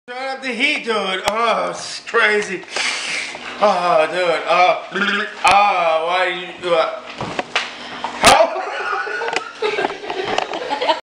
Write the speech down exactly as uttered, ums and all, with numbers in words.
Turn up the heat, dude. Oh, it's crazy. Oh, dude. Oh, oh, why you? Uh,